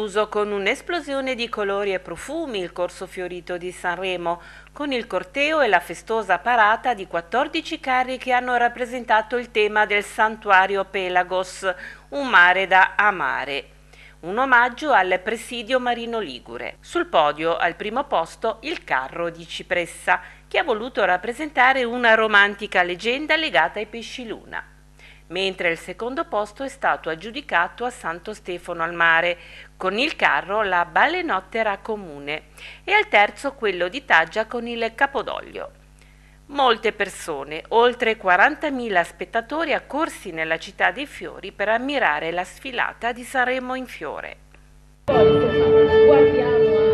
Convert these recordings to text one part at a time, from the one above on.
chiuso con un'esplosione di colori e profumi il corso fiorito di Sanremo, con il corteo e la festosa parata di 14 carri che hanno rappresentato il tema del santuario Pelagos, un mare da amare. Un omaggio al presidio marino ligure. Sul podio, al primo posto, il carro di Cipressa, che ha voluto rappresentare una romantica leggenda legata ai pesciluna. Mentre il secondo posto è stato aggiudicato a Santo Stefano al Mare, con il carro la Balenottera Comune, e al terzo quello di Taggia con il Capodoglio. Molte persone, oltre 40.000 spettatori accorsi nella città dei fiori per ammirare la sfilata di Sanremo in fiore. Guardiamo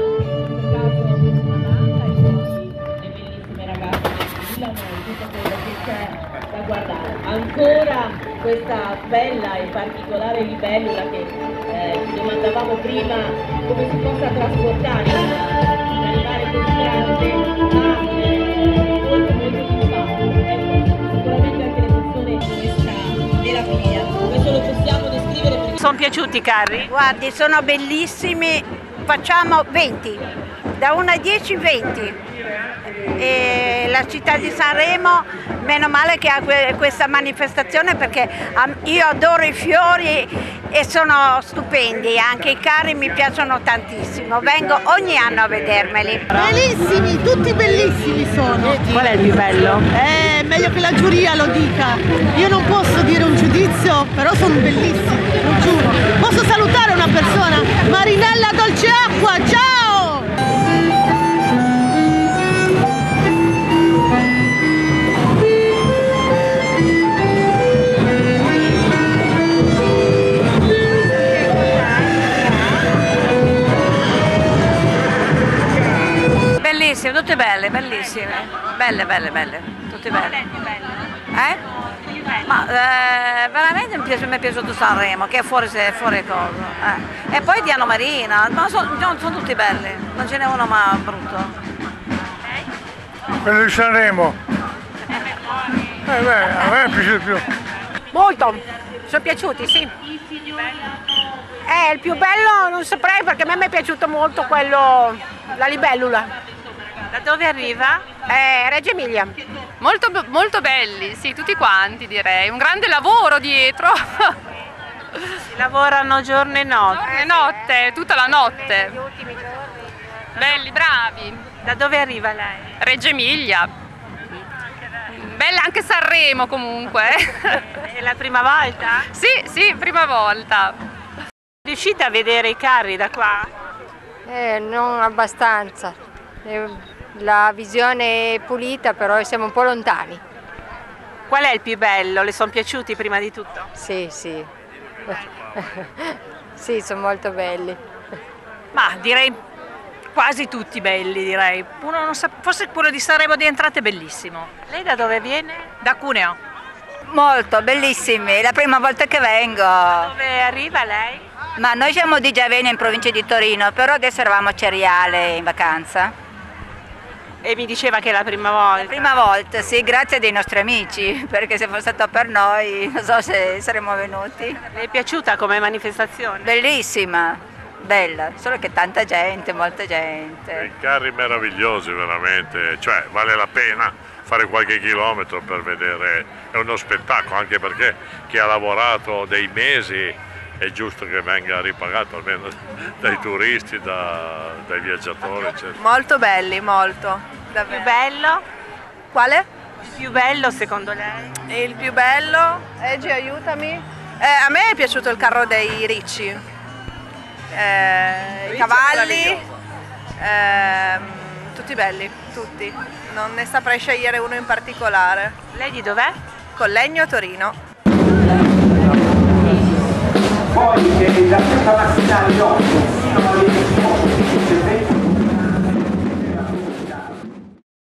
le bellissime ragazze che brillano e tutto quello che c'è da guardare. Ancora questa bella e particolare libellula che ci domandavamo prima come si possa trasportare in arrivare così grande sicuramente anche l'emozione della figlia. Questo lo possiamo descrivere perché... Sono piaciuti i carri? Guardi, sono bellissimi, facciamo 20, da 1 a 10 20. E la città di Sanremo, meno male che ha questa manifestazione, perché io adoro i fiori e sono stupendi, anche i carri mi piacciono tantissimo, vengo ogni anno a vedermeli. Bellissimi, tutti bellissimi sono. Qual è il più bello? Meglio che la giuria lo dica. Io non posso dire un giudizio, però sono bellissimi, lo giuro. Posso salutare una persona? Marinella Dolceacqua, ciao! Bellissime, tutte belle, bellissime, belle, tutte belle. Ma veramente mi è piaciuto Sanremo, che è fuori cosa. E poi Diana Marina, ma sono tutti belli, non ce n'è uno ma brutto. Quello di Sanremo. A me è piaciuto più. Molto, sono piaciuti, sì. Il più bello non saprei, perché a me mi è piaciuto molto quello, la libellula. Da dove arriva? Reggio Emilia. Molto, molto belli, sì, tutti quanti direi, un grande lavoro dietro. Si lavorano giorno e notte. Notte, tutta la notte. Gli ultimi giorni. Belli, bravi. Da dove arriva lei? Reggio Emilia. Bella anche Sanremo comunque. È la prima volta? Sì, prima volta. Riuscite a vedere i carri da qua? Non abbastanza. La visione è pulita, però siamo un po' lontani. Qual è il più bello? Le sono piaciuti prima di tutto? Sì. Sì, sono molto belli. Ma direi quasi tutti belli, direi. Uno non sa, forse quello di Sanremo di entrate è bellissimo. Lei da dove viene? Da Cuneo. Molto, bellissimi, è la prima volta che vengo. Dove arriva lei? Ma noi siamo di Giavena in provincia di Torino, però adesso eravamo a Ceriale in vacanza. E mi diceva che è la prima volta. La prima volta, sì, grazie dei nostri amici, perché se fosse stato per noi non so se saremmo venuti. Le è piaciuta come manifestazione? Bellissima, bella, solo che tanta gente, molta gente. I carri meravigliosi veramente, cioè vale la pena fare qualche chilometro per vedere, è uno spettacolo, anche perché chi ha lavorato dei mesi è giusto che venga ripagato almeno dai turisti, dai viaggiatori, eccetera. Molto belli, molto. Davvero. Il più bello? Quale? Il più bello secondo lei? Il più bello? Eggi, aiutami. A me è piaciuto il carro dei Ricci. I cavalli. Tutti belli, tutti. Non ne saprei scegliere uno in particolare. Lei di dov'è? Collegno, Torino. Poi da questa mattina alle 8 fino alle